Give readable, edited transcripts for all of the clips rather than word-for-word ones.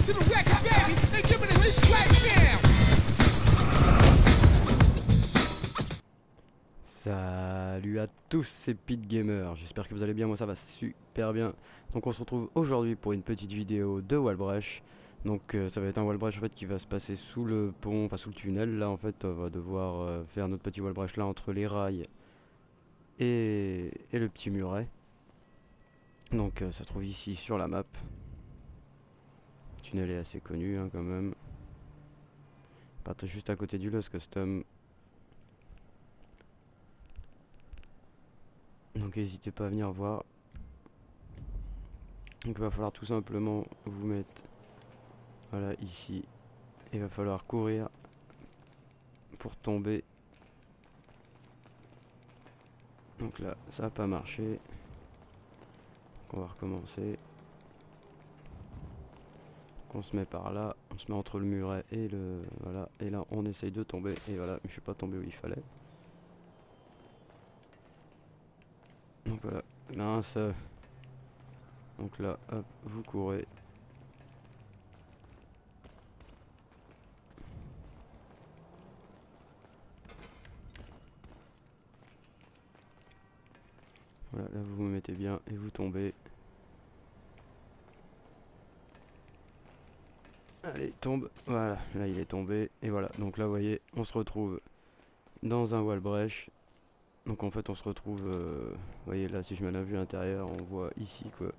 to the record, baby, and give me this right now. Salut à tous, c'est Pete Gamer, j'espère que vous allez bien, moi ça va super bien. Donc on se retrouve aujourd'hui pour une petite vidéo de Wallbreach. Donc ça va être un Wallbreach en fait qui va se passer sous le pont, enfin sous le tunnel. Là en fait on va devoir faire notre petit Wallbreach là entre les rails et le petit muret. Donc ça se trouve ici sur la map. Le tunnel est assez connu hein, quand même. Part juste à côté du Lost Custom. Donc n'hésitez pas à venir voir. Donc il va falloir tout simplement vous mettre voilà ici. Il va falloir courir pour tomber. Donc là ça n'a pas marché. Donc on va recommencer. Donc on se met par là. On se met entre le muret et le... Voilà. Et là on essaye de tomber. Et voilà. Mais je suis pas tombé où il fallait. Donc voilà. Mince. Donc là hop vous courez. Voilà, là vous vous mettez bien et vous tombez. Allez, tombe. Voilà, là il est tombé. Et voilà, donc là vous voyez, on se retrouve dans un Wallbreach. Donc en fait on se retrouve, vous voyez là si je mets la vue intérieure, on voit ici quoi.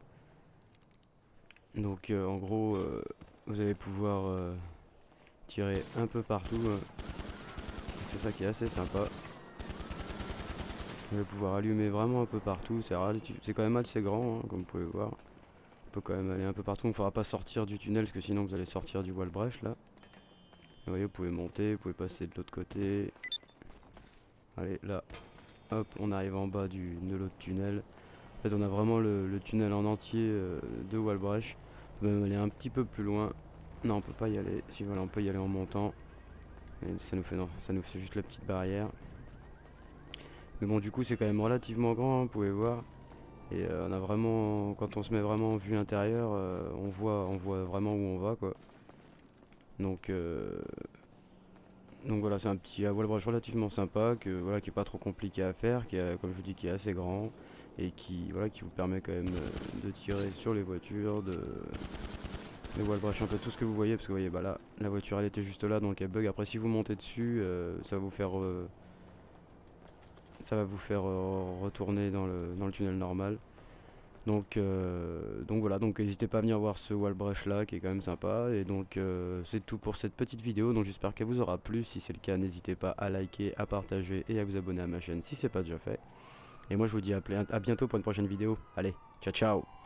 Donc en gros, vous allez pouvoir tirer un peu partout. C'est ça qui est assez sympa. Vous allez pouvoir allumer vraiment un peu partout. C'est quand même assez grand, hein, comme vous pouvez voir. On peut quand même aller un peu partout. On ne faudra pas sortir du tunnel parce que sinon vous allez sortir du Wallbreach là. Et vous voyez, vous pouvez monter, vous pouvez passer de l'autre côté. Allez, là, hop, on arrive en bas de l'autre tunnel. En fait, on a vraiment le tunnel en entier de Wallbreach. On peut même aller un petit peu plus loin. Non, on peut pas y aller. Si voilà, on peut y aller en montant. Et ça nous fait non, ça nous fait juste la petite barrière. Mais bon, du coup, c'est quand même relativement grand, hein, vous pouvez voir. Et on a vraiment, quand on se met vraiment en vue intérieure, on voit vraiment où on va, quoi. Donc voilà, c'est un petit Wallbreach relativement sympa, voilà, qui est pas trop compliqué à faire, comme je vous dis, qui est assez grand et qui vous permet quand même de tirer sur les voitures, de Wallbreach un peu tout ce que vous voyez, parce que vous voyez, bah là, la voiture elle était juste là, donc elle bug. Après, si vous montez dessus, ça va vous faire retourner dans le tunnel normal. Donc voilà, donc n'hésitez pas à venir voir ce Wallbreach là qui est quand même sympa. Et donc c'est tout pour cette petite vidéo, donc j'espère qu'elle vous aura plu. Si c'est le cas, n'hésitez pas à liker, à partager et à vous abonner à ma chaîne si c'est pas déjà fait. Et moi je vous dis à bientôt pour une prochaine vidéo. Allez, ciao ciao.